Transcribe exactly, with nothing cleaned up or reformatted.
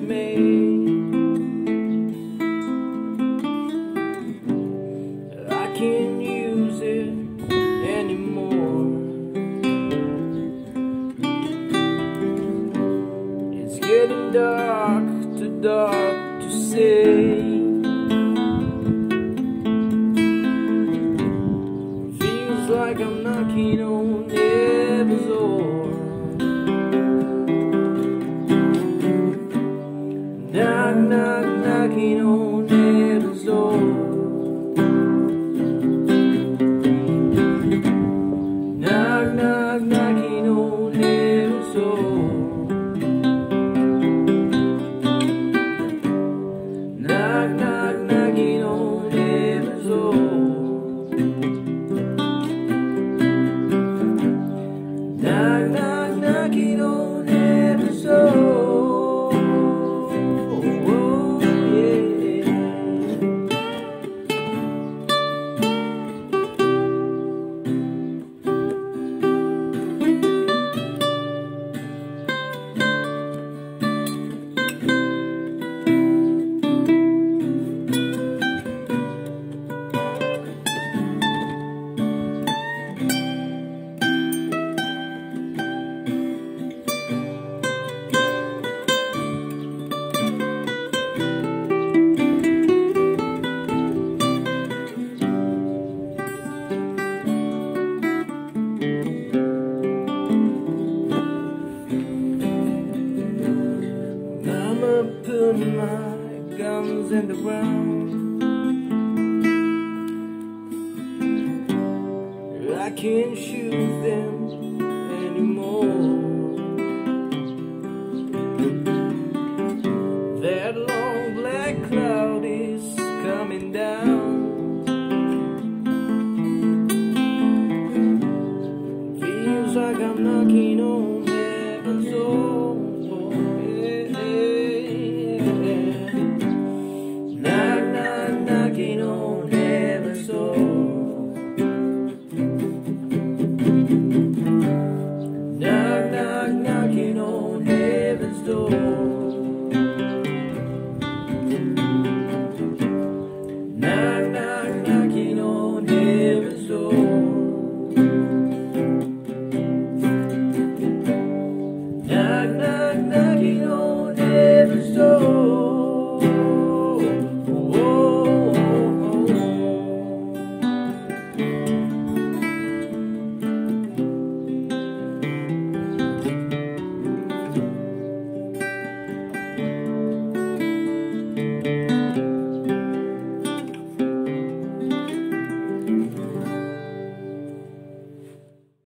me. I can't use it anymore. It's getting dark, too dark to see. Feels like I'm knocking on heaven's door. Knock, knock, knocking on heaven's door. Knock, knock, knocking on heaven's door. Knock, knock, knocking on heaven's door. Knock, knock, knocking on heaven's door. Put my guns in the ground. I can shoot them